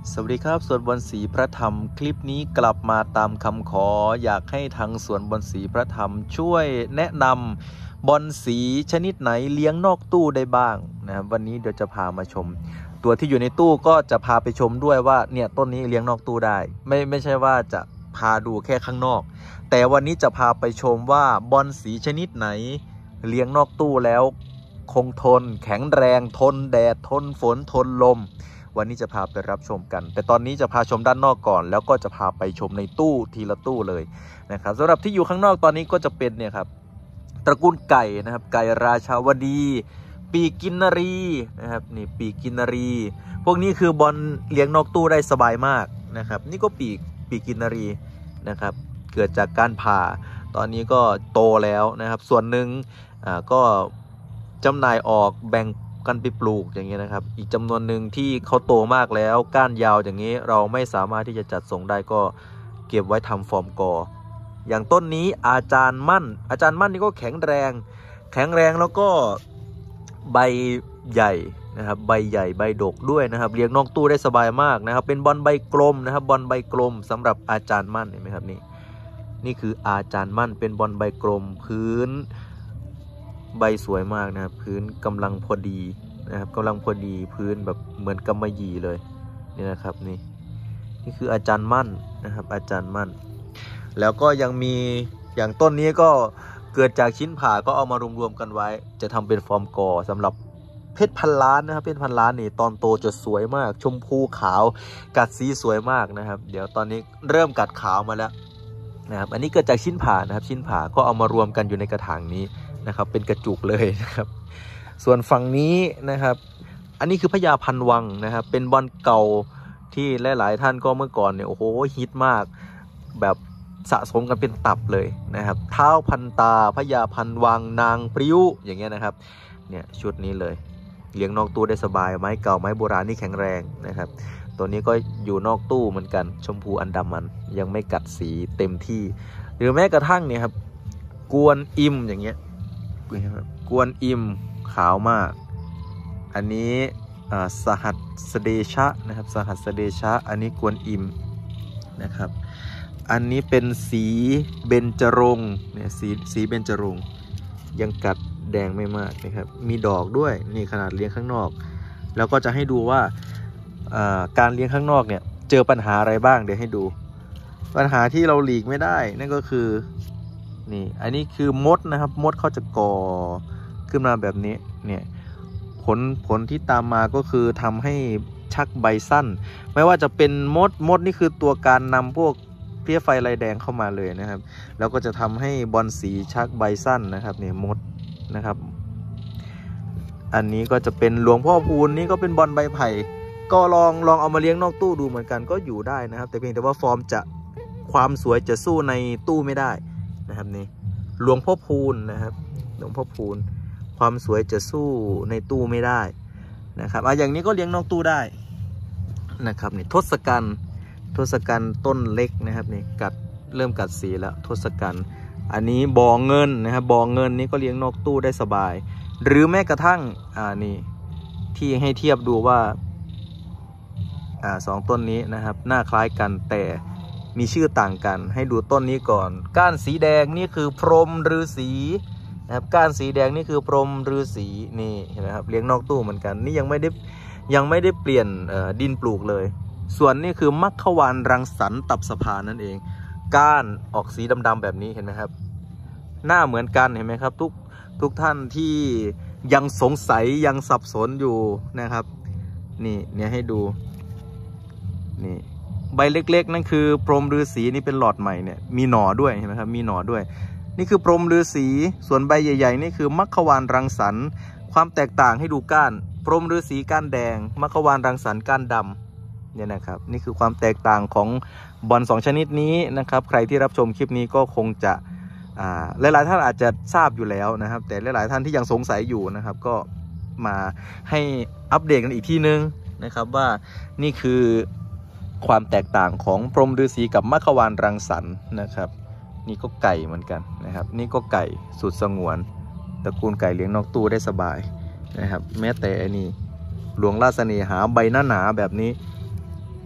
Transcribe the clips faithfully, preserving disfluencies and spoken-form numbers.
สวัสดีครับสวนบอนสีพระธรรมคลิปนี้กลับมาตามคำขออยากให้ทางสวนบอนสีพระธรรมช่วยแนะนำบอนสีชนิดไหนเลี้ยงนอกตู้ได้บ้างนะครับวันนี้เดี๋ยวจะพามาชมตัวที่อยู่ในตู้ก็จะพาไปชมด้วยว่าเนี่ยต้นนี้เลี้ยงนอกตู้ได้ไม่ไม่ใช่ว่าจะพาดูแค่ข้างนอกแต่วันนี้จะพาไปชมว่าบอนสีชนิดไหนเลี้ยงนอกตู้แล้วคงทนแข็งแรงทนแดดทนฝนทนลมวันนี้จะพาไปรับชมกันแต่ตอนนี้จะพาชมด้านนอกก่อนแล้วก็จะพาไปชมในตู้ทีละตู้เลยนะครับสำหรับที่อยู่ข้างนอกตอนนี้ก็จะเป็นเนี่ยครับตระกูลไก่นะครับไก่ราชาวดีปีกินนารีนะครับนี่ปีกินนารีพวกนี้คือบอลเลี้ยงนอกตู้ได้สบายมากนะครับนี่ก็ปีปีกินนารีนะครับเกิดจากการผ่าตอนนี้ก็โตแล้วนะครับส่วนหนึ่งอ่าก็จำหน่ายออกแบ่งกันไปปลูกอย่างเงี้ยนะครับอีกจำนวนหนึ่งที่เขาโตมากแล้วก้านยาวอย่างนี้เราไม่สามารถที่จะจัดส่งได้ก็เก็บไว้ทำฟอร์มกออย่างต้นนี้อาจารย์มั่นอาจารย์มั่นนี่ก็แข็งแรงแข็งแรงแล้วก็ใบใหญ่นะครับใบใหญ่ใบดกด้วยนะครับเลี้ยงนอกตู้ได้สบายมากนะครับเป็นบอลใบกลมนะครับบอลใบกลมสำหรับอาจารย์มั่นเห็นไหมครับนี่นี่คืออาจารย์มั่นเป็นบอลใบกลมพื้นใบสวยมากนะครับพื้นกำลังพอดีนะครับกำลังพอดีพื้นแบบเหมือนกำมะหยี่เลยนี่นะครับนี่นี่คืออาจารย์มั่นนะครับอาจารย์มั่นแล้วก็ยังมีอย่างต้นนี้ก็เกิดจากชิ้นผ่าก็เอามารวมๆกันไว้จะทำเป็นฟอร์มกอสำหรับเพชรพันล้านนะครับเพชรพันล้านนี่ตอนโตจะสวยมากชมพูขาวกัดสีสวยมากนะครับเดี๋ยวตอนนี้เริ่มกัดขาวมาแล้วนะครับอันนี้เกิดจากชิ้นผ่านะครับชิ้นผ่าก็เอามารวมกันอยู่ในกระถางนี้นะครับเป็นกระจุกเลยนะครับส่วนฝั่งนี้นะครับอันนี้คือพญาพันวังนะครับเป็นบอลเก่าที่หลายๆท่านก็เมื่อก่อนเนี่ยโอ้โหฮิตมากแบบสะสมกันเป็นตับเลยนะครับเท้าพันตาพญาพันวังนางพริ้วอย่างเงี้ยนะครับเนี่ยชุดนี้เลยเลี้ยงนอกตู้ได้สบายไม้เก่าไม้โบราณนี่แข็งแรงนะครับตัวนี้ก็อยู่นอกตู้เหมือนกันชมพูอันดามันยังไม่กัดสีเต็มที่หรือแม้กระทั่งเนี่ยครับกวนอิมอย่างเงี้ยกวนอิมขาวมากอันนี้สหัสเดชะนะครับสหัสเดชะอันนี้กวนอิมนะครับอันนี้เป็นสีเบญจรงค์เนี่ยสีสีเบญจรงค์ยังกัดแดงไม่มากนะครับมีดอกด้วยนี่ขนาดเลี้ยงข้างนอกแล้วก็จะให้ดูว่าการเลี้ยงข้างนอกเนี่ยเจอปัญหาอะไรบ้างเดี๋ยวให้ดูปัญหาที่เราหลีกไม่ได้นั่นก็คือนี่อันนี้คือมดนะครับมดเขาจะก่อขึ้นมาแบบนี้เนี่ยผลผลที่ตามมาก็คือทำให้ชักใบสั้นไม่ว่าจะเป็นมดมดนี่คือตัวการนำพวกเพี้ยไฟลายแดงเข้ามาเลยนะครับแล้วก็จะทำให้บอลสีชักใบสั้นนะครับเนี่ยมดนะครับอันนี้ก็จะเป็นหลวงพ่อพูนนี่ก็เป็นบอลใบไผ่ก็ลองลองเอามาเลี้ยงนอกตู้ดูเหมือนกันก็อยู่ได้นะครับแต่เพียงแต่ว่าฟอร์มจะความสวยจะสู้ในตู้ไม่ได้นะครับนี่หลวงพ่อพูนนะครับหลวงพ่อพูนความสวยจะสู้ในตู้ไม่ได้นะครับอ่ะอย่างนี้ก็เลี้ยงนอกตู้ได้นะครับนี่ทศกัณฐ์ทศกัณฐ์ต้นเล็กนะครับนี่กัดเริ่มกัดสีแล้วทศกัณฐ์อันนี้บ่อเงินนะครับบ่อเงินนี้ก็เลี้ยงนอกตู้ได้สบายหรือแม้กระทั่งอ่านี่ที่ให้เทียบดูว่าอ่าสองต้นนี้นะครับหน้าคล้ายกันแต่มีชื่อต่างกันให้ดูต้นนี้ก่อนก้านสีแดงนี่คือพรหมฤาษีนะครับก้านสีแดงนี่คือพรหมฤาษีนี่เห็นไหมครับเลี้ยงนอกตู้เหมือนกันนี่ยังไม่ได้ยังไม่ได้เปลี่ยนดินปลูกเลยส่วนนี่คือมัคควานรังสรรค์ตับสภานั่นเองก้านออกสีดำๆแบบนี้เห็นไหมครับหน้าเหมือนกันเห็นไหมครับทุกทุกท่านที่ยังสงสัยยังสับสนอยู่นะครับนี่เนี่ยให้ดูนี่ใบเล็กๆนั่นคือพรหมฤาษีนี่เป็นหลอดใหม่เนี่ยมีหน่อด้วยเห็นไหมครับมีหน่อด้วยนี่คือพรหมฤาษีส่วนใบใหญ่ๆนี่คือมัคควานรังสรรค์ความแตกต่างให้ดูก้านพรหมฤาษีก้านแดงมัคควานรังสรรค์ก้านดำเนี่ยนะครับนี่คือความแตกต่างของบอลสองชนิดนี้นะครับใครที่รับชมคลิปนี้ก็คงจะอ่าหลายๆท่านอาจจะทราบอยู่แล้วนะครับแต่หลายๆท่านที่ยังสงสัยอยู่นะครับก็มาให้อัปเดตกันอีกทีนึงนะครับว่านี่คือความแตกต่างของพรหมฤาษีกับมัคควานรังสรรค์นะครับนี่ก็ไก่เหมือนกันนะครับนี่ก็ไก่สุดสงวนตระกูลไก่เลี้ยงนอกตู้ได้สบายนะครับแม้แต่อันนี้หลวงราชเสน่หาใบหน้าหนาแบบนี้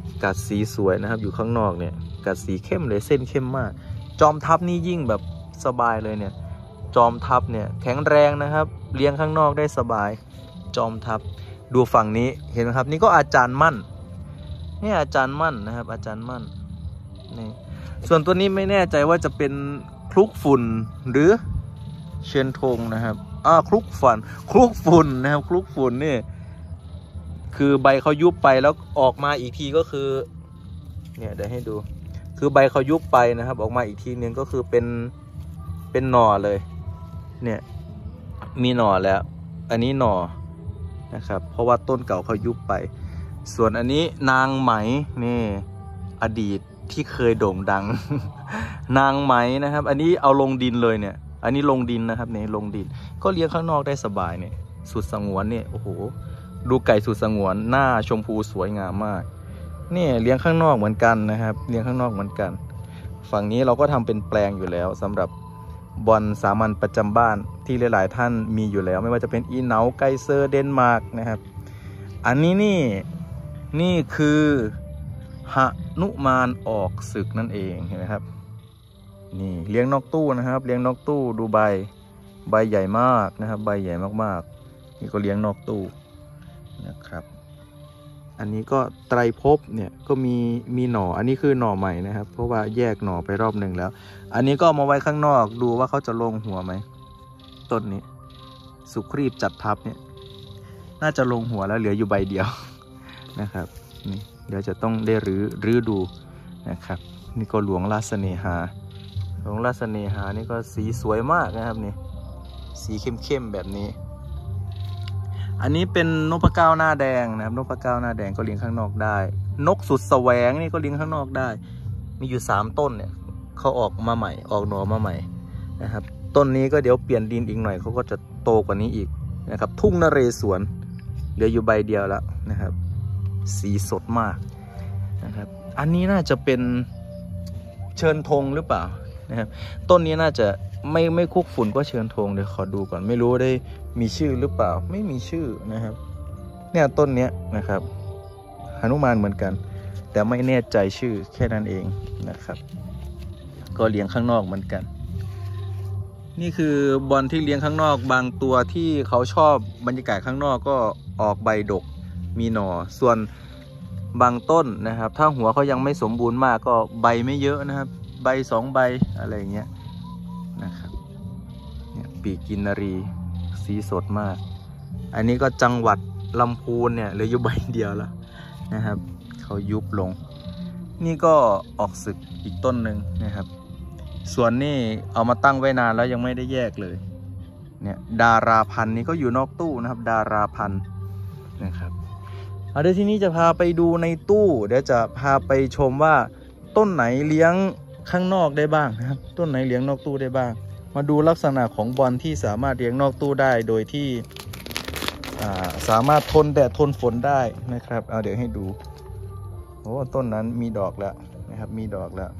กัดสีสวยนะครับอยู่ข้างนอกเนี่ยกัดสีเข้มเลยเส้นเข้มมากจอมทัพนี่ยิ่งแบบสบายเลยเนี่ยจอมทัพเนี่ยแข็งแรงนะครับเลี้ยงข้างนอกได้สบายจอมทัพดูฝั่งนี้เห็นไหมครับนี่ก็อาจารย์มั่นนี่อาจารย์มั่นนะครับอาจารย์มั่นนี่ส่วนตัวนี้ไม่แน่ใจว่าจะเป็นคลุกฝุ่นหรือเชียนทงนะครับอ่าคลุกฝุ่นคลุกฝุ่นนะครับคลุกฝุ่นนี่คือใบเขายุบไปแล้วออกมาอีกทีก็คือเนี่ยเดี๋ยวให้ดูคือใบเขายุบไปนะครับออกมาอีกทีนึงก็คือเป็นเป็นหน่อเลยเนี่ยมีหน่อแล้วอันนี้หน่อนะครับเพราะว่าต้นเก่าเขายุบไปส่วนอันนี้นางไหมนี่อดีตที่เคยโด่งดัง นางไหมนะครับอันนี้เอาลงดินเลยเนี่ยอันนี้ลงดินนะครับเนี่ยลงดินก็เลี้ยงข้างนอกได้สบายเนี่ยสุดสงวนเนี่ยโอ้โหดูไก่สุดสงวนหน้าชมพูสวยงามมากนี่เลี้ยงข้างนอกเหมือนกันนะครับเลี้ยงข้างนอกเหมือนกันฝั่งนี้เราก็ทำเป็นแปลงอยู่แล้วสำหรับบอลสามัญประจำบ้านที่หลายๆท่านมีอยู่แล้วไม่ว่าจะเป็นอีเหนาไกเซอร์เดนมาร์กนะครับอันนี้นี่นี่คือหนุมานออกศึกนั่นเองเห็นไหมครับนี่เลี้ยงนอกตู้นะครับเลี้ยงนอกตู้ดูใบใบใหญ่มากนะครับใบใหญ่มากๆนี่ก็เลี้ยงนอกตู้นะครับอันนี้ก็ไตรภพเนี่ยก็มีมีหน่ออันนี้คือหน่อใหม่นะครับเพราะว่าแยกหน่อไปรอบหนึ่งแล้วอันนี้ก็มาไว้ข้างนอกดูว่าเขาจะลงหัวไหมต้นนี้สุครีบจัดทับเนี่ยน่าจะลงหัวแล้วเหลืออยู่ใบเดียวนะครับนี่เดี๋ยวจะต้องได้รื้อรื้อดูนะครับนี่ก็หลวงราชเสน่หาหลวงราชเสน่หานี่ก็สีสวยมากนะครับนี่สีเข้มๆแบบนี้อันนี้เป็นนพเก้าหน้าแดงนะครับนพเก้าหน้าแดงก็เลี้ยงข้างนอกได้นกสุดแสวงนี่ก็เลี้ยงข้างนอกได้มีอยู่สามต้นเนี่ยเขาออกมาใหม่ออกหน่อมาใหม่นะครับต้นนี้ก็เดี๋ยวเปลี่ยนดินอีกหน่อยเขาก็จะโตกว่านี้อีกนะครับทุ่งนเรศวรเหลืออยู่ใบเดียวแล้วนะครับสีสดมากนะครับอันนี้น่าจะเป็นเชิญธงหรือเปล่านะครับต้นนี้น่าจะไม่ไม่คุกฝุ่นก็เชิญธงเดี๋ยวขอดูก่อนไม่รู้ได้มีชื่อหรือเปล่าไม่มีชื่อนะครับเนี่ยต้นเนี้ยนะครับหนุมานเหมือนกันแต่ไม่แน่ใจชื่อแค่นั้นเองนะครับก็เลี้ยงข้างนอกเหมือนกันนี่คือบอลที่เลี้ยงข้างนอกบางตัวที่เขาชอบบรรยากาศข้างนอกก็ออกใบดกมีหน่อส่วนบางต้นนะครับถ้าหัวเขายังไม่สมบูรณ์มากก็ใบไม่เยอะนะครับใบสองใบอะไรเงี้ยนะครับเนี่ยปีกินนารีสีสดมากอันนี้ก็จังหวัดลำพูนเนี่ยเหลืออยู่ใบเดียวแล้วนะครับเขายุบลงนี่ก็ออกศึกอีกต้นหนึ่งนะครับส่วนนี่เอามาตั้งไว้นานแล้วยังไม่ได้แยกเลยเนี่ยดาราพันธุ์นี่ก็อยู่นอกตู้นะครับดาราพันธุ์นะครับเอาเดี๋ยวทีนี้จะพาไปดูในตู้เดี๋ยวจะพาไปชมว่าต้นไหนเลี้ยงข้างนอกได้บ้างนะครับต้นไหนเลี้ยงนอกตู้ได้บ้างมาดูลักษณะของบอลที่สามารถเลี้ยงนอกตู้ได้โดยที่สามารถทนแดดทนฝนได้นะครับเอาเดี๋ยวให้ดูโอ้ต้นนั้นมีดอกแล้วนะครับมีดอกแล้ว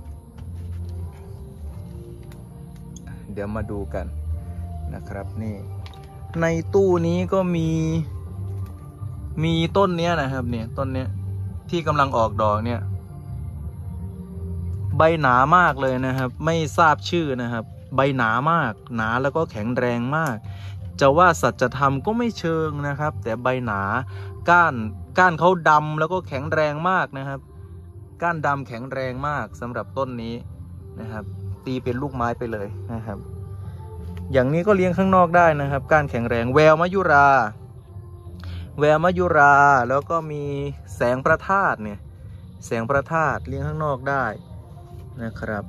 เดี๋ยวมาดูกันนะครับนี่ในตู้นี้ก็มีมีต้นเนี้ยนะครับเนี่ยต้นเนี้ยที่กำลังออกดอกเนี่ยใบหนามากเลยนะครับไม่ทราบชื่อนะครับใบหนามากหนาแล้วก็แข็งแรงมากจะว่าสัจธรรมก็ไม่เชิงนะครับแต่ใบหนาก้านก้านเขาดำแล้วก็แข็งแรงมากนะครับก้านดำแข็งแรงมากสำหรับต้นนี้นะครับตีเป็นลูกไม้ไปเลยนะครับอย่างนี้ก็เลี้ยงข้างนอกได้นะครับก้านแข็งแรงแววมยุราแววมยุราแล้วก็มีแสงพระธาตุเนี่ยแสงพระธาตุเลี้ยงข้างนอกได้นะครับ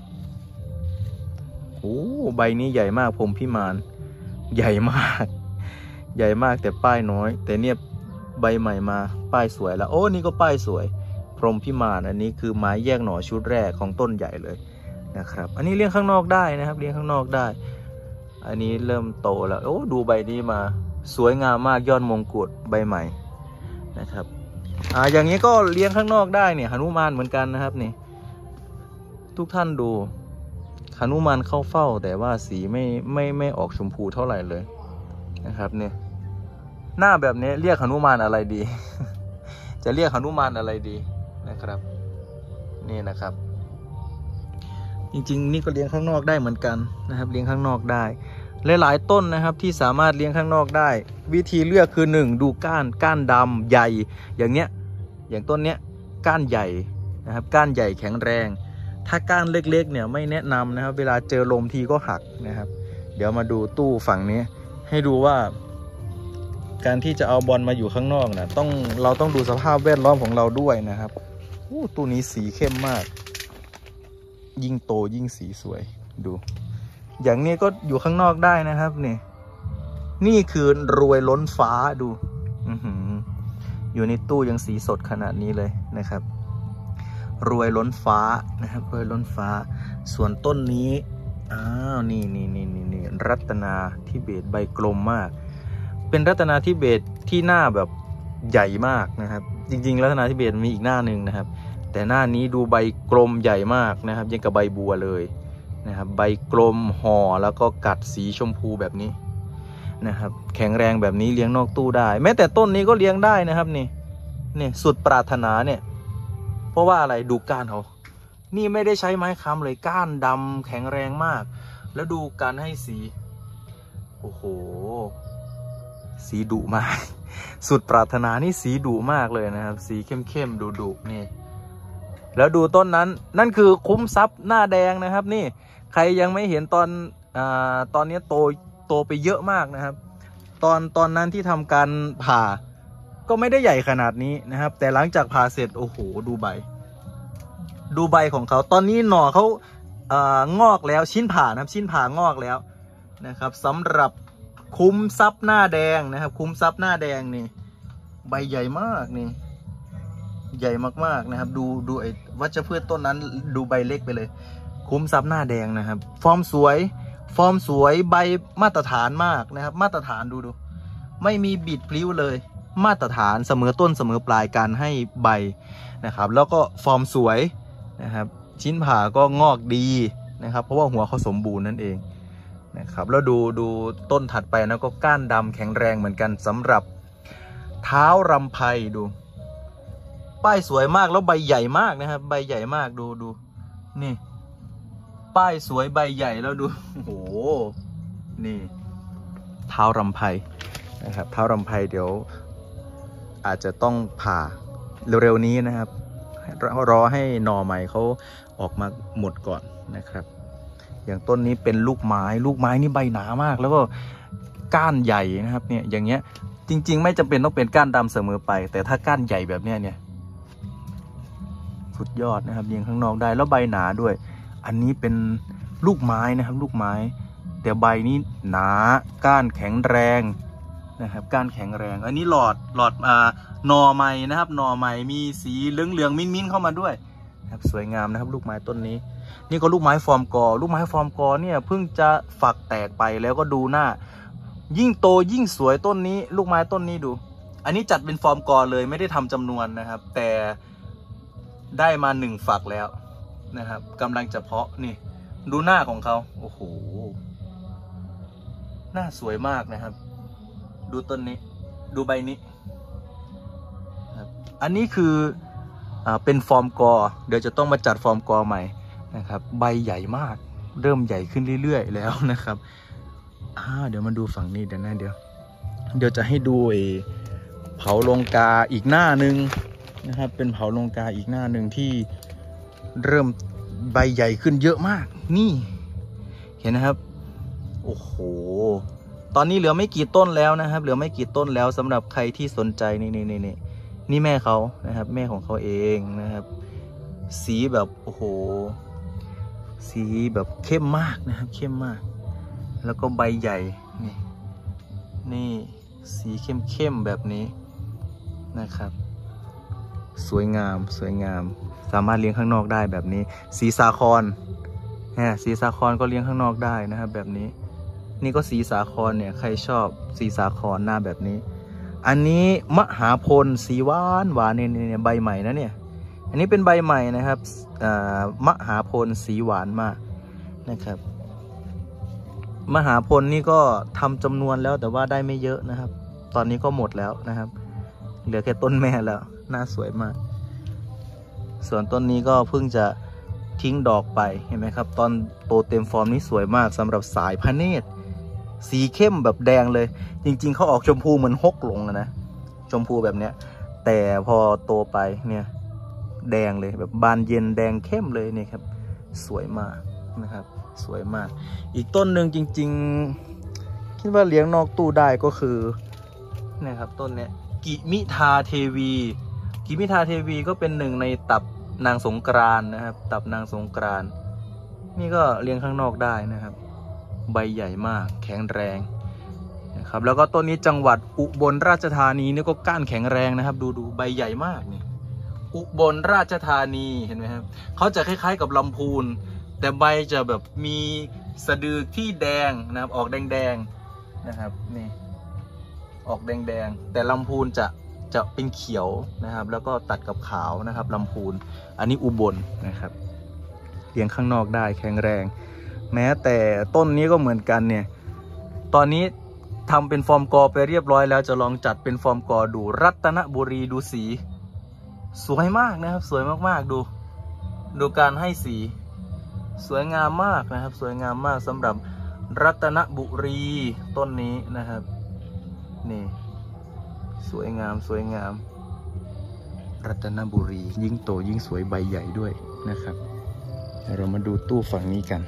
โอ้ใบนี้ใหญ่มากพรหมพิมานใหญ่มากใหญ่มากแต่ป้ายน้อยแต่เนี่ยใบใหม่มาป้ายสวยแล้วโอ้นี่ก็ป้ายสวยพรหมพิมานอันนี้คือไม้แยกหน่อชุดแรกของต้นใหญ่เลยนะครับอันนี้เลี้ยงข้างนอกได้นะครับเลี้ยงข้างนอกได้อันนี้เริ่มโตแล้วโอ้ดูใบนี้มาสวยงามมากยอดมงกุฎใบใหม่นะครับอ่าอย่างนี้ก็เลี้ยงข้างนอกได้เนี่ยหนุมานเหมือนกันนะครับนี่ทุกท่านดูหนุมานเข้าเฝ้าแต่ว่าสีไม่ไม่ไม่ออกชมพูเท่าไหร่เลยนะครับเนี่ยหน้าแบบนี้เรียกหนุมานอะไรดี จะเรียกหนุมานอะไรดีนะครับนี่นะครับจริงๆนี่ก็เลี้ยงข้างนอกได้เหมือนกันนะครับเลี้ยงข้างนอกได้หลายๆต้นนะครับที่สามารถเลี้ยงข้างนอกได้วิธีเลือกคือหนึ่งดูก้านก้านดำใหญ่อย่างเนี้ยอย่างต้นเนี้ยก้านใหญ่นะครับก้านใหญ่แข็งแรงถ้าก้านเล็กๆเนี่ยไม่แนะนำนะครับเวลาเจอลมทีก็หักนะครับเดี๋ยวมาดูตู้ฝั่งนี้ให้ดูว่าการที่จะเอาบอลมาอยู่ข้างนอกนะต้องเราต้องดูสภาพแวดล้อมของเราด้วยนะครับอู้ตู้นี้สีเข้มมากยิ่งโตยิ่งสีสวยดูอย่างนี้ก็อยู่ข้างนอกได้นะครับนี่นี่คือรวยล้นฟ้าดูอือหืออยู่ในตู้ยังสีสดขนาดนี้เลยนะครับรวยล้นฟ้านะครับรวยล้นฟ้าส่วนต้นนี้อ้าวนี่นี่นี่นี่นี่รัตนาทิเบตใบกลมมากเป็นรัตนาทิเบตที่หน้าแบบใหญ่มากนะครับจริงๆรัตนาทิเบตมีอีกหน้าหนึ่งนะครับแต่หน้านี้ดูใบกลมใหญ่มากนะครับยังกับใบบัวเลยนะครับใบกลมห่อแล้วก็กัดสีชมพูแบบนี้นะครับแข็งแรงแบบนี้เลี้ยงนอกตู้ได้แม้แต่ต้นนี้ก็เลี้ยงได้นะครับนี่นี่สุดปรารถนาเนี่ยเพราะว่าอะไรดูก้านเขานี่ไม่ได้ใช้ไม้ค้ำเลยก้านดำแข็งแรงมากแล้วดูการให้สีโอ้โหสีดุมากสุดปรารถนานี่สีดุมากเลยนะครับสีเข้มๆดุๆนี่แล้วดูต้นนั้นนั่นคือคุ้มทรัพย์หน้าแดงนะครับนี่ใครยังไม่เห็นตอนอ่าตอนนี้โตโตไปเยอะมากนะครับตอนตอนนั้นที่ทำการผ่าก็ไม่ได้ใหญ่ขนาดนี้นะครับแต่หลังจากผ่าเสร็จโอ้โหดูใบดูใบของเขาตอนนี้หน่อเขาอ่างอกแล้วชิ้นผ่านะครับชิ้นผ่างอกแล้วนะครับสำหรับคุ้มทรัพย์หน้าแดงนะครับคุ้มทรัพย์หน้าแดงนี่ใบใหญ่มากนี่ใหญ่มากๆนะครับดูดูไอ้วัชพืชต้นนั้นดูใบเล็กไปเลยคุ้มทรัพย์หน้าแดงนะครับฟอร์มสวยฟอร์มสวยใบมาตรฐานมากนะครับมาตรฐานดูดูไม่มีบิดพลิ้วเลยมาตรฐานเสมอต้นเสมอปลายการให้ใบนะครับแล้วก็ฟอร์มสวยนะครับชิ้นผ่าก็งอกดีนะครับเพราะว่าหัวเขาสมบูรณ์นั่นเองนะครับแล้วดูดูต้นถัดไปนะก็ก้านดำแข็งแรงเหมือนกันสำหรับเท้ารำไพดูป้ายสวยมากแล้วใบใหญ่มากนะครับใบใหญ่มากดูดูนี่ป้ายสวยใบใหญ่แล้วดูโอ้โหนี่เท้ารำไพนะครับเท้ารำไพเดี๋ยวอาจจะต้องผ่าเร็วๆนี้นะครับรอให้หน่อใหม่เขาออกมาหมดก่อนนะครับอย่างต้นนี้เป็นลูกไม้ลูกไม้นี่ใบหนามากแล้วก็ก้านใหญ่นะครับเนี่ยอย่างเงี้ยจริงๆไม่จำเป็นต้องเป็นก้านดำเสมอไปแต่ถ้าก้านใหญ่แบบเนี้ยเนี่ยสุดยอดนะครับเลี้ยงข้างนอกได้แล้วใบหนาด้วยอันนี้เป็นลูกไม้นะครับลูกไม้แต่ใบนี้หนาก้านแข็งแรงนะครับก้านแข็งแรงอันนี้หลอดหลอดอ่าหน่อใหม่นะครับหน่อใหม่มีสีเหลืองเหลืองมิ้นมิ้นเข้ามาด้วยครับสวยงามนะครับลูกไม้ต้นนี้นี่ก็ลูกไม้ฟอร์มกอลูกไม้ฟอร์มกอเนี่ยเพิ่งจะฝักแตกไปแล้วก็ดูหน้ายิ่งโตยิ่งสวยต้นนี้ลูกไม้ต้นนี้ดูอันนี้จัดเป็นฟอร์มกอเลยไม่ได้ทำจำนวนนะครับแต่ได้มาหนึ่งฝักแล้วนะครับกำลังจะเพาะนี่ดูหน้าของเขาโอ้โหหน้าสวยมากนะครับดูต้นนี้ดูใบนี้ครับอันนี้คืออ่าเป็นฟอร์มกอเดี๋ยวจะต้องมาจัดฟอร์มกอใหม่นะครับใบใหญ่มากเริ่มใหญ่ขึ้นเรื่อยๆแล้วนะครับอ่าเดี๋ยวมาดูฝั่งนี้เดี๋ยวนะเดี๋ยวเดี๋ยวจะให้ดูไอ้เผาลงกาอีกหน้าหนึ่งนะครับเป็นเผาลงกาอีกหน้าหนึ่งที่เริ่มใบใหญ่ขึ้นเยอะมากนี่เห็นนะครับโอ้โหตอนนี้เหลือไม่กี่ต้นแล้วนะครับเหลือไม่กี่ต้นแล้วสำหรับใครที่สนใจนี่นี่นี่นี่นี่แม่เขานะครับแม่ของเขาเองนะครับสีแบบโอ้โหสีแบบเข้มมากนะครับเข้มมากแล้วก็ใบใหญ่นี่นี่สีเข้มเข้มแบบนี้นะครับสวยงามสวยงามสามารถเลี้ยงข้างนอกได้แบบนี้สีสาครฮะสีสาครก็เลี้ยงข้างนอกได้นะครับแบบนี้นี่ก็สีสาครเนี่ยใครชอบสีสาครหน้าแบบนี้อันนี้มหาพลสีหวานหวานเนี่ยใบใหม่นะเนี่ยอันนี้เป็นใบใหม่นะครับมหาพลสีหวานมากนะครับมหาพลนี่ก็ทำจำนวนแล้วแต่ว่าได้ไม่เยอะนะครับตอนนี้ก็หมดแล้วนะครับเหลือแค่ต้นแม่แล้วหน้าสวยมากส่วนต้นนี้ก็เพิ่งจะทิ้งดอกไปเห็นไหมครับตอนโตเต็มฟอร์มนี้สวยมากสำหรับสายพระเนตรสีเข้มแบบแดงเลยจริงๆเขาออกชมพูเหมือนฮกหลงนะชมพูแบบเนี้ยแต่พอโตไปเนี่ยแดงเลยแบบบานเย็นแดงเข้มเลยนี่ครับสวยมากนะครับสวยมากอีกต้นหนึ่งจริงๆคิดว่าเลี้ยงนอกตู้ได้ก็คือเนี่ยครับต้นเนี้ยกิมิทาเทวีกิมิทาเทวีก็เป็นหนึ่งในตับนางสงกรานต์นะครับตับนางสงกรานต์นี่ก็เลี้ยงข้างนอกได้นะครับใบใหญ่มากแข็งแรงนะครับแล้วก็ต้นนี้จังหวัดอุบลราชธานีนี่ก็ก้านแข็งแรงนะครับดูดูใบใหญ่มากนี่อุบลราชธานีเห็นไหมครับเขาจะคล้ายๆกับลำพูนแต่ใบจะแบบมีสะดือที่แดงนะครับออกแดงๆนะครับนี่ออกแดงๆแต่ลำพูนจะจะเป็นเขียวนะครับแล้วก็ตัดกับขาวนะครับลำพูนอันนี้อุบลนะครับเลี้ยงข้างนอกได้แข็งแรงแม้แต่ต้นนี้ก็เหมือนกันเนี่ยตอนนี้ทำเป็นฟอร์มกอไปเรียบร้อยแล้วจะลองจัดเป็นฟอร์มกอดูรัตนบุรีดูสีสวยมากนะครับสวยมากๆดูดูการให้สีสวยงามมากนะครับสวยงามมากสำหรับรัตนบุรีต้นนี้นะครับนี่สวยงามสวยงามรัตนบุรียิ่งโตยิ่งสวยใบใหญ่ด้วยนะครับเรามาดูตู้ฝั่งนี้กัน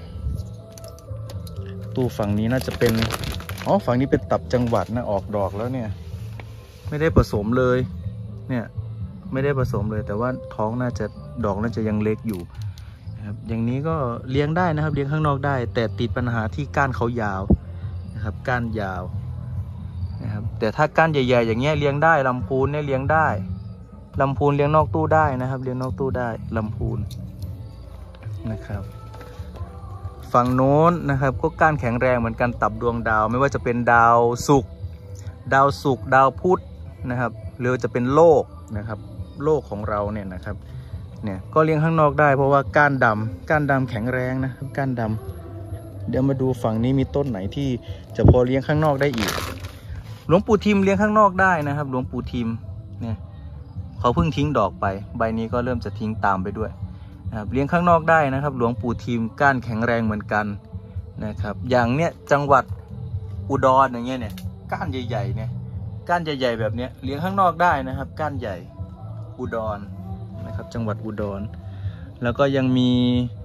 ตู้ฝั่งนี้น่าจะเป็นอ๋อฝั่งนี้เป็นตับจังหวัดนะออกดอกแล้วเนี่ยไม่ได้ผสมเลยเนี่ยไม่ได้ผสมเลยแต่ว่าท้องน่าจะดอกน่าจะยังเล็กอยู่นะครับอย่างนี้ก็เลี้ยงได้นะครับเลี้ยงข้างนอกได้แต่ติดปัญหาที่ก้านเขายาวนะครับก้านยาวนะครับแต่ถ้าก้านใหญ่ๆอย่างเงี้ยเลี้ยงได้ลำพูนเนี่ยเลี้ยงได้ลำพูนเลี้ยงนอกตู้ได้นะครับเลี้ยงนอกตู้ได้ลำพูนนะครับฝั่งโน้นนะครับก็ก้านแข็งแรงเหมือนกันตับดวงดาวไม่ว่าจะเป็นดาวศุกร์ดาวศุกร์ดาวพุธนะครับหรือจะเป็นโลกนะครับโลกของเราเนี่ยนะครับเนี่ยก็เลี้ยงข้างนอกได้เพราะว่าก้านดำก้านดำแข็งแรงนะครับก้านดำเดี๋ยวมาดูฝั่งนี้มีต้นไหนที่จะพอเลี้ยงข้างนอกได้อีกหลวงปู่ทิมเลี้ยงข้างนอกได้นะครับหลวงปู่ทิมเนี่ยเขาเพิ่งทิ้งดอกไปใบนี้ก็เริ่มจะทิ้งตามไปด้วยนะครับเลี้ยงข้างนอกได้นะครับหลวงปู่ทิมก้านแข็งแรงเหมือนกันนะครับอย่างเนี้ยจังหวัดอุดรอย่างเงี้ยเนี่ยก้านใหญ่ๆเนี่ยก้านใหญ่ๆแบบเนี้ยเลี้ยงข้างนอกได้นะครับก้านใหญ่อุดรนะครับจังหวัดอุดรแล้วก็ยังมี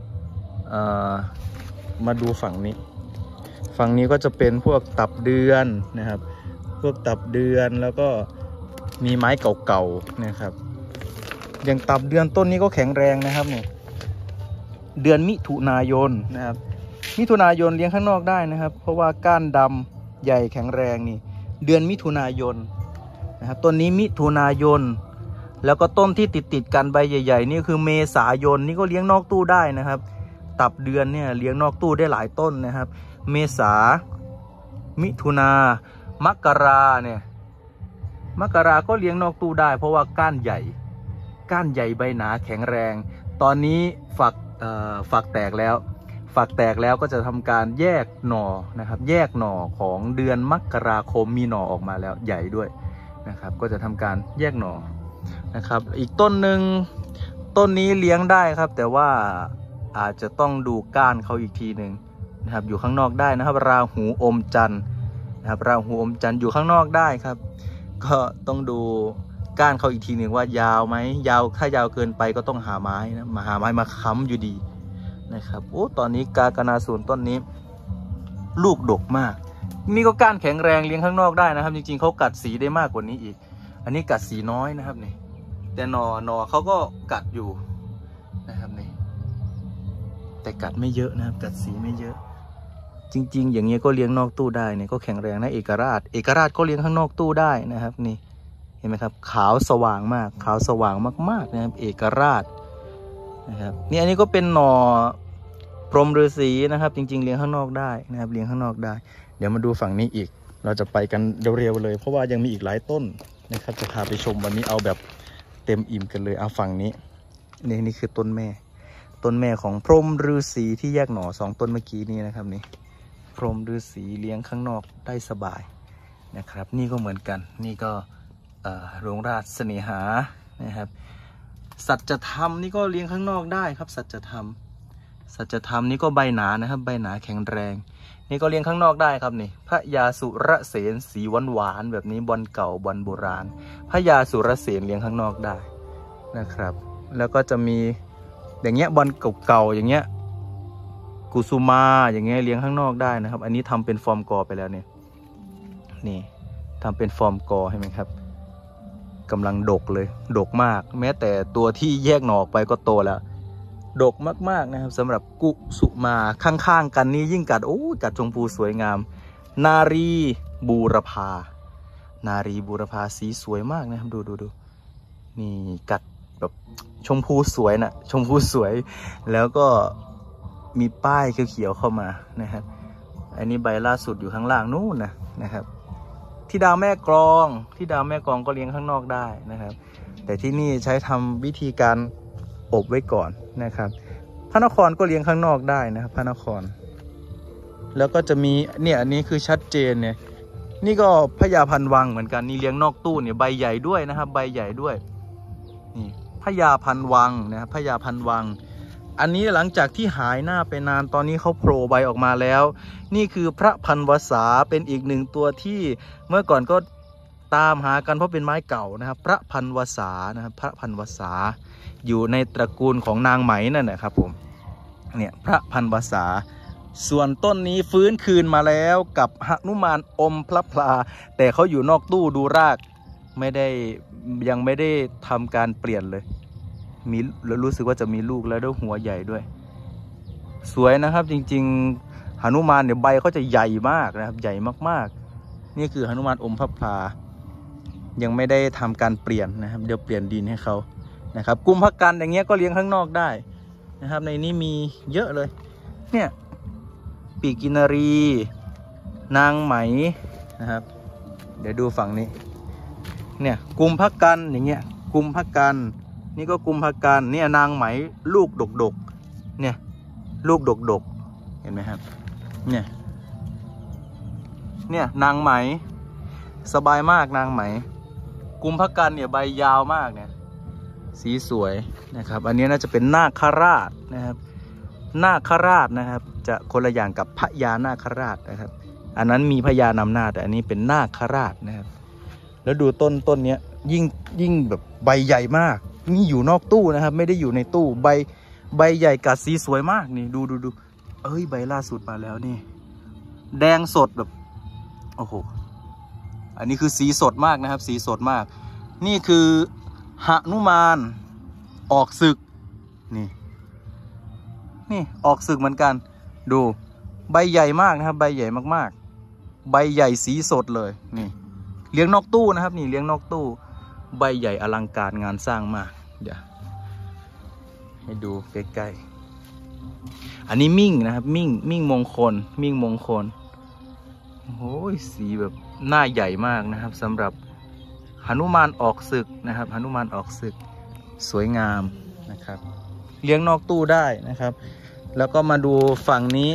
มาดูฝั่งนี้ฝั่งนี้ก็จะเป็นพวกตับเดือนนะครับพวกตับเดือนแล้วก็มีไม้เก่าๆนะครับอย่างตับเดือนต้นนี้ก็แข็งแรงนะครับเนี่ยเดือนมิถุนายนนะครับมิถุนายนเลี้ยงข้างนอกได้นะครับเพราะว่าก้านดำใหญ่แข็งแรงนี่เดือนมิถุนายนนะครับต้นนี้มิถุนายนแล้วก็ต้นที่ติดติดกันใบใหญ่ๆนี่คือเมษายนนี่ก็เลี้ยงนอกตู้ได้นะครับตับเดือนเนี่ยเลี้ยงนอกตู้ได้หลายต้นนะครับเมษามิถุนามกราเนี่ยมกราก็เลี้ยงนอกตู้ได้เพราะว่าก้านใหญ่ก้านใหญ่ใบหนาแข็งแรงตอนนี้ฝักฝักแตกแล้วฝักแตกแล้วก็จะทำการแยกหน่อนะครับแยกหน่อของเดือนมกราคมมีหน่อออกมาแล้วใหญ่ด้วยนะครับก็จะทำการแยกหน่อนะครับอีกต้นหนึ่งต้นนี้เลี้ยงได้ครับแต่ว่าอาจจะต้องดูก้านเขาอีกทีหนึ่งนะครับอยู่ข้างนอกได้นะครับราหูอมจันทร์นะครับราหูอมจันทร์อยู่ข้างนอกได้ครับก็ต้องดูก้านเขาอีกทีหนึ่งว่ายาวไหมยาวถ้ายาวเกินไปก็ต้องหาไม้นะมาหาไม้มาค้ำอยู่ดีนะครับโอ้ตอนนี้กากนาสูนต้นนี้ลูกดกมากนี่ก็ก้านแข็งแรงเลี้ยงข้างนอกได้นะครับจริงๆเขากัดสีได้มากกว่านี้อีกอันนี้กัดสีน้อยนะครับนี่แต่หนอหนอเขาก็กัดอยู่นะครับนี่แต่กัดไม่เยอะนะครับกัดสีไม่เยอะจริงๆอย่างเงี้ยก็เลี้ยงนอกตู้ได้เนี่ยก็แข็งแรงนะเอกราชเอกราชก็เลี้ยงข้างนอกตู้ได้นะครับนี่เห็นไหมครับขาวสว่างมากขาวสว่างมากๆนะครับเอกราชนะครับนี่อันนี้ก็เป็นหน่อพรหมฤาษีนะครับจริงๆเลี้ยงข้างนอกได้นะครับเลี้ยงข้างนอกได้เดี๋ยวมาดูฝั่งนี้อีกเราจะไปกันเร็วๆเลยเพราะว่ายังมีอีกหลายต้นนะครับจะพาไปชมวันนี้เอาแบบเต็มอิ่มกันเลยเอาฝั่งนี้นี่นี่คือต้นแม่ต้นแม่ของพรหมฤาษีที่แยกหน่อสองต้นเมื่อกี้นี้นะครับนี่พรหมฤาษีเลี้ยงข้างนอกได้สบายนะครับนี่ก็เหมือนกันนี่ก็โรงราชเสน่หานะครับสัจธรรมนี่ก็เลี้ยงข้างนอกได้ครับสัจธรรมสัจธรรมนี่ก็ใบหนานะครับใบหนาแข็งแรงนี่ก็เลี้ยงข้างนอกได้ครับนี่พระยาสุรเสนสีหวานหวานแบบนี้บอลเก่าบอลโบราณพระยาสุรเสนเลี้ยงข้างนอกได้นะครับแล้วก็จะมีอย่างเงี้ยบอลเก่าๆอย่างเงี้ยกุสุมาอย่างเงี้ยเลี้ยงข้างนอกได้นะครับอันนี้ทำเป็นฟอร์มกอไปแล้วเนี่ยนี่ทำเป็นฟอร์มกอใช่ไหมครับกำลังดกเลยดกมากแม้แต่ตัวที่แยกหน่อออกไปก็โตแล้วดกมากๆนะครับสำหรับกุสุมาข้างๆกันนี่ยิ่งกัดโอ้กัดชมพูสวยงามนารีบูรพานารีบูรพาสีสวยมากนะครับดูดูดูนี่กัดแบบชมพูสวยนะชมพูสวยแล้วก็มีป้ายเขียวๆเข้ามานะครับอันนี้ใบล่าสุดอยู่ข้างล่างนู่นนะนะครับที่ดาวแม่กลองที่ดาวแม่กลองก็เลี้ยงข้างนอกได้นะครับแต่ที่นี่ใช้ทำวิธีการอบไว้ก่อนนะครับพระนครก็เลี้ยงข้างนอกได้นะครับพระนครแล้วก็จะมีเนี่ยอันนี้คือชัดเจนเนี่ยนี่ก็พญาพันวังเหมือนกันนี่เลี้ยงนอกตู้เนี่ยใบใหญ่ด้วยนะครับใบใหญ่ด้วยนี่พญาพันวังนะครับพญาพันวังอันนี้หลังจากที่หายหน้าไปนานตอนนี้เขาโผล่ใบออกมาแล้วนี่คือพระพันวษาเป็นอีกหนึ่งตัวที่เมื่อก่อนก็ตามหากันเพราะเป็นไม้เก่านะครับพระพันวษานะครับพระพันวษาอยู่ในตระกูลของนางไหมนั่นแหละครับผมเนี่ยพระพันวษาส่วนต้นนี้ฟื้นคืนมาแล้วกับหนุมานอมพระพลาแต่เขาอยู่นอกตู้ดูรากไม่ได้ยังไม่ได้ทำการเปลี่ยนเลยมีแล้วรู้สึกว่าจะมีลูกแล้วด้วยหัวใหญ่ด้วยสวยนะครับจริงๆหนุมานเนี่ยใบเขาจะใหญ่มากนะครับใหญ่มากๆนี่คือหนุมานอมพระพลายังไม่ได้ทำการเปลี่ยนนะครับเดี๋ยวเปลี่ยนดินให้เขานะครับกุมภกันอย่างเงี้ยก็เลี้ยงข้างนอกได้นะครับในนี้มีเยอะเลยเนี่ยปีกินรีนางไหมนะครับเดี๋ยวดูฝั่งนี้เนี่ยกุมภกันอย่างเงี้ยกุมภกันนี่ก็กุมภกันเนี่ยนางไหมลูกดกดกเนี่ยลูกดกดกเห็นไหมครับเนี่ยเนี่ยนางไหมสบายมากนางไหมกุมภกันเนี่ยใบยาวมากเนี่ยสีสวยนะครับอันนี้น่าจะเป็นนาคราชนะครับนาคราชนะครับจะคนละอย่างกับพญานาคราชนะครับอันนั้นมีพญานำหน้าแต่อันนี้เป็นนาคราชนะครับแล้วดูต้นต้นเนี้ยยิ่งยิ่งแบบใบใหญ่มากนี่อยู่นอกตู้นะครับไม่ได้อยู่ในตู้ใบใบใหญ่กัดสีสวยมากนี่ดูดูดูเอ้ยใบล่าสุดมาแล้วนี่แดงสดแบบโอ้โหอันนี้คือสีสดมากนะครับสีสดมากนี่คือหนุมานออกศึกนี่นี่ออกศึกเหมือนกันดูใบใหญ่มากนะครับใบใหญ่มากๆใบใหญ่สีสดเลยนี่เลี้ยงนอกตู้นะครับนี่เลี้ยงนอกตู้ใบใหญ่อลังการงานสร้างมากเดี๋ยวให้ดูใกล้ๆอันนี้มิ่งนะครับมิ่งมิ่งมงคลมิ่งมงคลโอ้ยสีแบบหน้าใหญ่มากนะครับสำหรับหนุมานออกศึกนะครับหนุมานออกศึกสวยงามนะครับเลี้ยงนอกตู้ได้นะครับแล้วก็มาดูฝั่งนี้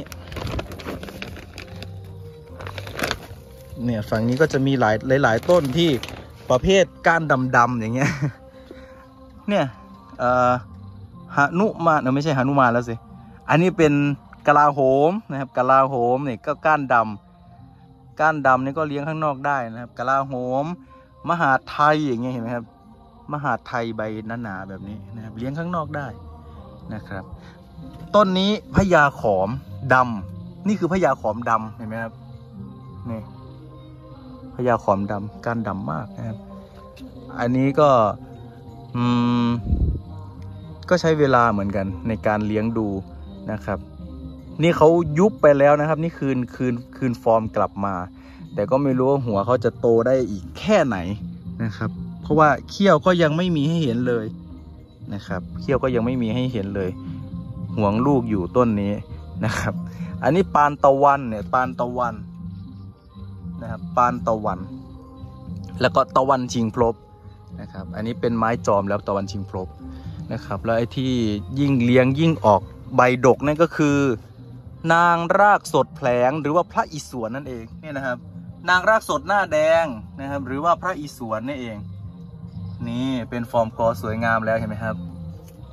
เนี่ยฝั่งนี้ก็จะมีหลายหลายๆต้นที่ประเภทก้านดำๆอย่างเงี้ยเนี่ยเอ่อหนุมานเออไม่ใช่หนุมานแล้วสิอันนี้เป็นกลาโหมนะครับกลาโหมเนี่ยก็ก้านดำก้านดำนี่ก็เลี้ยงข้างนอกได้นะครับกลาโหมมหาไทยอย่างเงี้ยเห็นไหมครับมหาไทยใบหนาๆแบบนี้นะครับเลี้ยงข้างนอกได้นะครับต้นนี้พญาขอมดำนี่คือพญาขอมดำเห็นไหมครับนี่พญาขอมดำก้านดำมากนะครับอันนี้ก็อืมก็ใช้เวลาเหมือนกันในการเลี้ยงดูนะครับนี่เขายุบไปแล้วนะครับนี่คืนคืนคืนฟอร์มกลับมาแต่ก็ไม่รู้ว่าหัวเขาจะโตได้อีกแค่ไหนนะครับเพราะว่าเขี้ยวก็ยังไม่มีให้เห็นเลยนะครับเขี้ยวก็ยังไม่มีให้เห็นเลยห่วงลูกอยู่ต้นนี้นะครับอันนี้ปานตะวันเนี่ยปานตะวันนะครับปานตะวันแล้วก็ตะวันชิงพลบนะครับอันนี้เป็นไม้จอมแล้วตะวันชิงพลบนะครับแล้วไอ้ที่ยิ่งเลี้ยงยิ่งออกใบดกนั่นก็คือนางรากสดแผลงหรือว่าพระอิศวรนั่นเองเนี่ยนะครับนางรากสดหน้าแดงนะครับหรือว่าพระอิศวรนั่นเองนี่เป็นฟอร์มกอสวยงามแล้วเห็นไหมครับ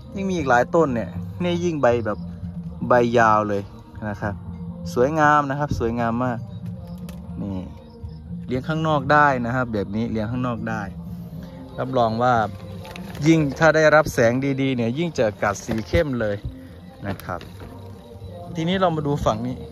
ยิ่งมีอีกหลายต้นเนี่ยนี่ยิ่งใบแบบใบยาวเลยนะครับสวยงามนะครับสวยงามมากนี่เลี้ยงข้างนอกได้นะครับแบบนี้เลี้ยงข้างนอกได้รับรองว่ายิ่งถ้าได้รับแสงดีๆเนี่ยยิ่งจะกัดสีเข้มเลยนะครับทีนี้เรามาดูฝั่งนี้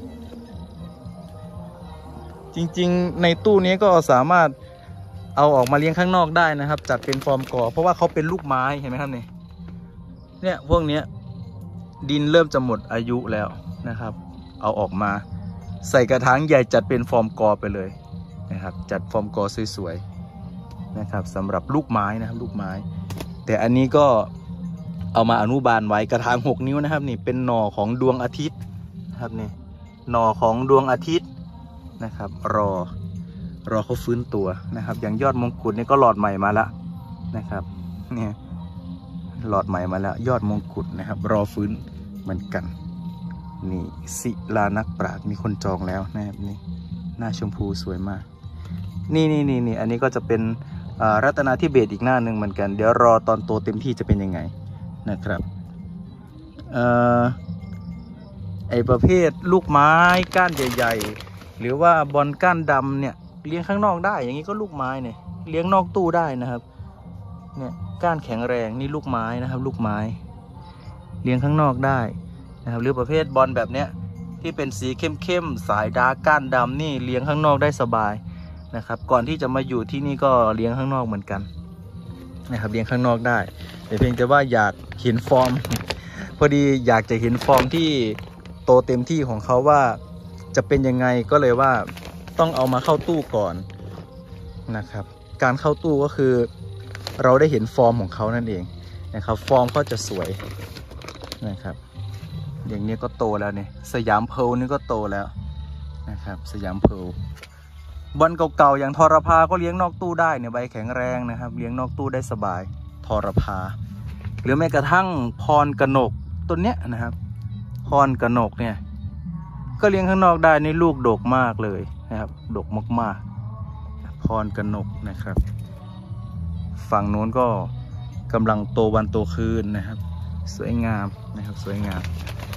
จริงๆในตู้นี้ก็สามารถเอาออกมาเลี้ยงข้างนอกได้นะครับจัดเป็นฟอร์มกอเพราะว่าเขาเป็นลูกไม้เห็นไหมครับเนี่ยเนี่ยพวกนี้ดินเริ่มจะหมดอายุแล้วนะครับเอาออกมาใส่กระถางใหญ่จัดเป็นฟอร์มกอไปเลยนะครับจัดฟอร์มกอสวยๆนะครับสำหรับลูกไม้นะครับลูกไม้แต่อันนี้ก็เอามาอนุบาลไว้กระถางหกนิ้วนะครับนี่เป็นหน่อของดวงอาทิตย์นะครับนี่หน่อของดวงอาทิตย์นะครับรอรอเขาฟื้นตัวนะครับอย่างยอดมงกุฎนี่ก็หลอดใหม่มาแล้วนะครับเนี่ยหลอดใหม่มาแล้วยอดมงกุฎนะครับรอฟื้นเหมือนกันนี่ศิลานักปราชญ์มีคนจองแล้วนะครับนี่หน้าชมพูสวยมากนี่นี่นี่นี่อันนี้ก็จะเป็นรัตนาธิเบศอีกหน้าหนึ่งเหมือนกันเดี๋ยวรอตอนโตเต็มที่จะเป็นยังไงนะครับเอ่อไอประเภทลูกไม้ก้านใหญ่ๆหรือว่าบอลก้านดำเนี่ยเลี้ยงข้างนอกได้อย่างนี้ก็ลูกไม้เนี่ยเลี้ยงนอกตู้ได้นะครับเนี่ยก้านแข็งแรงนี่ลูกไม้นะครับลูกไม้เลี้ยงข้างนอกได้นะครับหรือประเภทบอลแบบเนี้ยที่เป็นสีเข้มๆสายดาร์กก้านดำนี่เลี้ยงข้างนอกได้สบายนะครับก่อนที่จะมาอยู่ที่นี่ก็เลี้ยงข้างนอกเหมือนกันนะครับเลี้ยงข้างนอกได้แต่เพียงแต่ว่าอยากเห็นฟอร์มพอดีอยากจะเห็นฟอร์มที่โตเต็มที่ของเขาว่าจะเป็นยังไงก็เลยว่าต้องเอามาเข้าตู้ก่อนนะครับการเข้าตู้ก็คือเราได้เห็นฟอร์มของเขานั่นเองนะครับฟอร์มเขาจะสวยนะครับอย่างนี้ก็โตแล้วเนี่ยสยามเพลนี่ก็โตแล้วนะครับสยามเพลบอลเก่าๆอย่างทรพาก็เลี้ยงนอกตู้ได้เนี่ยใบแข็งแรงนะครับเลี้ยงนอกตู้ได้สบายทรพาหรือแม้กระทั่งพรกนกต้นเนี้ยนะครับพรกนกเนี่ยก็เลี้ยงข้างนอกได้ในลูกดกมากเลยนะครับดกมากๆพรกนกนะครับฝั่งโน้นก็กำลังโตวันโตคืนนะครับสวยงามนะครับสวยงาม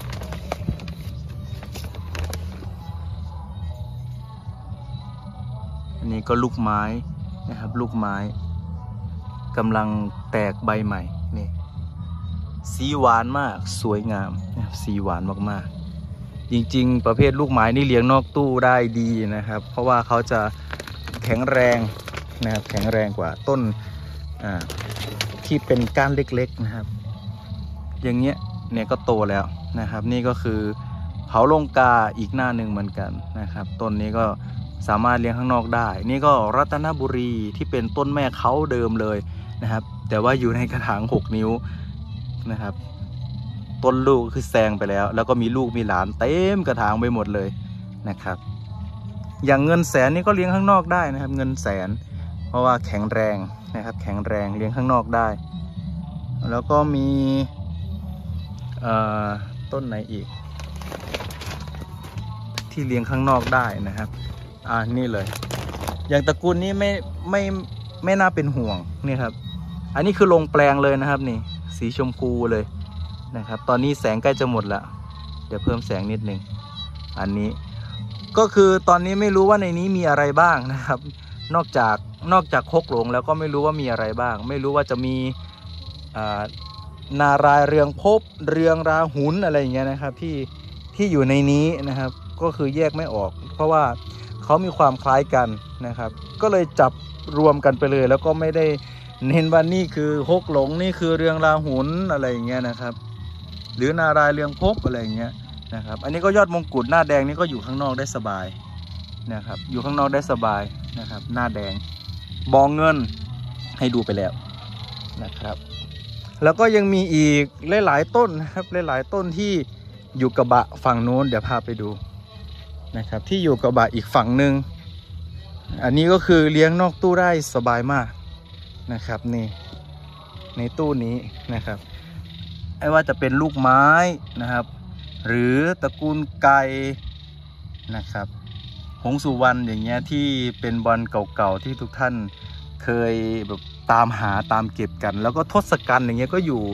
อันนี้ก็ลูกไม้นะครับลูกไม้กำลังแตกใบใหม่นี่สีหวานมากสวยงามนะครับสีหวานมากๆจริงๆประเภทลูกไม้นี่เลี้ยงนอกตู้ได้ดีนะครับเพราะว่าเขาจะแข็งแรงนะครับแข็งแรงกว่าต้นอ่าที่เป็นก้านเล็กๆนะครับอย่างเงี้ยเนี่ยก็โตแล้วนะครับนี่ก็คือเผาลงกาอีกหน้าหนึ่งเหมือนกันนะครับต้นนี้ก็สามารถเลี้ยงข้างนอกได้นี่ก็รัตนบุรีที่เป็นต้นแม่เขาเดิมเลยนะครับแต่ว่าอยู่ในกระถางหกนิ้วนะครับต้นลูกคือแซงไปแล้วแล้วก็มีลูกมีหลานเต็มกระถางไปหมดเลยนะครับอย่างเงินแสนนี่ก็เลี้ยงข้างนอกได้นะครับเงินแสนเพราะว่าแข็งแรงนะครับแข็งแรงเลี้ยงข้างนอกได้แล้วก็มีต้นไหนอีกที่เลี้ยงข้างนอกได้นะครับอ่านี่เลยอย่างตระกูลนี้ไม่ไม่ไม่น่าเป็นห่วงนี่ครับอันนี้คือลงแปลงเลยนะครับนี่สีชมพูเลยนะครับตอนนี้แสงใกล้จะหมดแล้วเดี๋ยวเพิ่มแสงนิดนึงอันนี้ก็คือตอนนี้ไม่รู้ว่าในนี้มีอะไรบ้างนะครับนอกจากนอกจากคกหลงแล้วก็ไม่รู้ว่ามีอะไรบ้างไม่รู้ว่าจะมีอ่านารายเรืองภพเรืองราหุลอะไรอย่างเงี้ยนะครับที่ที่อยู่ในนี้นะครับก็คือแยกไม่ออกเพราะว่าเขามีความคล้ายกันนะครับก็เลยจับรวมกันไปเลยแล้วก็ไม่ได้เน้นว่านี่คือฮกหลงนี่คือเรืองราหุลอะไรอย่างเงี้ยนะครับหรือนารายเรืองภพอะไรอย่างเงี้ยนะครับอันนี้ก็ยอดมงกุฎหน้าแดงนี่ก็อยู่ข้างนอกได้สบายนะครับอยู่ข้างนอกได้สบายนะครับหน้าแดงบองเงินให้ดูไปแล้วนะครับแล้วก็ยังมีอีกหลายๆต้นนะครับหลายๆต้นที่อยู่กระบะฝั่งโน้นเดี๋ยวพาไปดูนะครับที่อยู่กระบะอีกฝั่งหนึ่งอันนี้ก็คือเลี้ยงนอกตู้ได้สบายมากนะครับนี่ในตู้นี้นะครับไม่ว่าจะเป็นลูกไม้นะครับหรือตระกูลไก่นะครับหงสุวรรณอย่างเงี้ยที่เป็นบอลเก่าๆที่ทุกท่านเคยแบบตามหาตามเก็บกันแล้วก็ทศกัณฐ์อย่างเงี้ยก็อยู่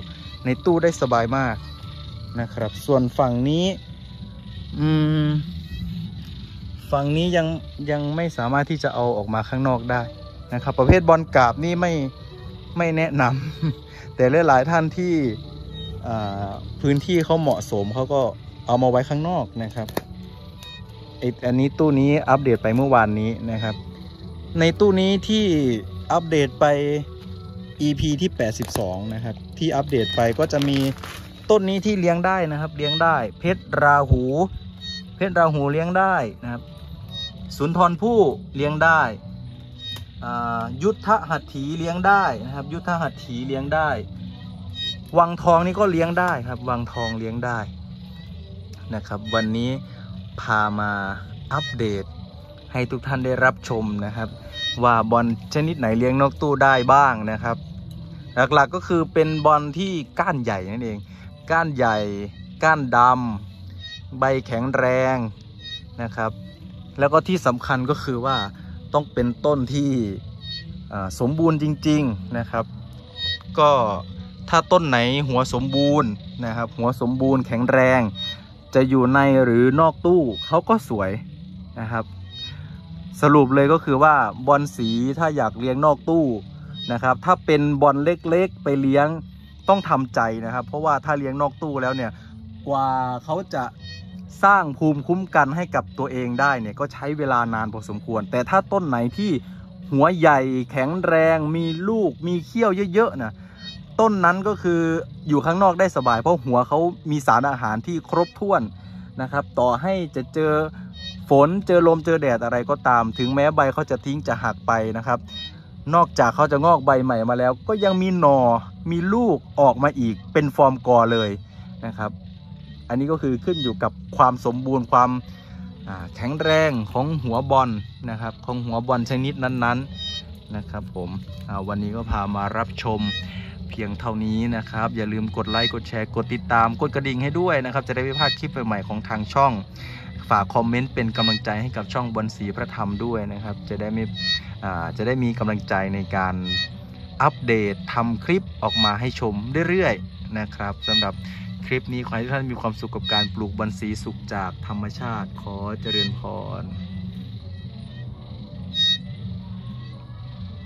ในตู้ได้สบายมากนะครับส่วนฝั่งนี้อืมฝั่งนี้ยังยังไม่สามารถที่จะเอาออกมาข้างนอกได้นะครับประเภทบอลกราบนี่ไม่ไม่แนะนำ แต่หลายๆท่านที่พื้นที่เขาเหมาะสมเขาก็เอามาไว้ข้างนอกนะครับอันนี้ตู้นี้อัปเดตไปเมื่อวานนี้นะครับในตู้นี้ที่อัปเดตไป อี พี ที่แปดสิบสองนะครับที่อัปเดตไปก็จะมีต้นนี้ที่เลี้ยงได้นะครับเลี้ยงได้เพชรราหูเพชรราหูเลี้ยงได้นะครับสุนทรภู่เลี้ยงได้ยุทธหัตถีเลี้ยงได้นะครับยุทธหัตถีเลี้ยงได้วังทองนี่ก็เลี้ยงได้ครับวังทองเลี้ยงได้นะครับวันนี้พามาอัปเดตให้ทุกท่านได้รับชมนะครับว่าบอลชนิดไหนเลี้ยงนอกตู้ได้บ้างนะครับหลักๆก็คือเป็นบอลที่ก้านใหญ่นั่นเองก้านใหญ่ก้านดำใบแข็งแรงนะครับแล้วก็ที่สำคัญก็คือว่าต้องเป็นต้นที่สมบูรณ์จริงๆนะครับก็ถ้าต้นไหนหัวสมบูรณ์นะครับหัวสมบูรณ์แข็งแรงจะอยู่ในหรือนอกตู้เขาก็สวยนะครับสรุปเลยก็คือว่าบอลสีถ้าอยากเลี้ยงนอกตู้นะครับถ้าเป็นบอลเล็กๆไปเลี้ยงต้องทำใจนะครับเพราะว่าถ้าเลี้ยงนอกตู้แล้วเนี่ยกว่าเขาจะสร้างภูมิคุ้มกันให้กับตัวเองได้เนี่ยก็ใช้เวลานานพอสมควรแต่ถ้าต้นไหนที่หัวใหญ่แข็งแรงมีลูกมีเขี้ยวเยอะๆนะต้นนั้นก็คืออยู่ข้างนอกได้สบายเพราะหัวเขามีสารอาหารที่ครบถ้วนนะครับต่อให้จะเจอฝนเจอลมเจอแดดอะไรก็ตามถึงแม้ใบเขาจะทิ้งจะหักไปนะครับนอกจากเขาจะงอกใบใหม่มาแล้วก็ยังมีหน่อมีลูกออกมาอีกเป็นฟอร์มกอเลยนะครับอันนี้ก็คือขึ้นอยู่กับความสมบูรณ์ความแข็งแรงของหัวบอลนะครับของหัวบอลชนิดนั้นๆนะครับผมวันนี้ก็พามารับชมเพียงเท่านี้นะครับอย่าลืมกดไลค์กดแชร์กดติดตามกดกระดิ่งให้ด้วยนะครับจะได้ไม่พลาดคลิปใหม่ๆของทางช่องฝากคอมเมนต์เป็นกำลังใจให้กับช่องบอลสีพระธรรมด้วยนะครับจะได้ไม่จะได้มีกำลังใจในการอัปเดตทำคลิปออกมาให้ชมเรื่อยๆนะครับสำหรับคลิปนี้ขอให้ทุกท่านมีความสุขกับการปลูกบอลสีสุขจากธรรมชาติขอเจริญพร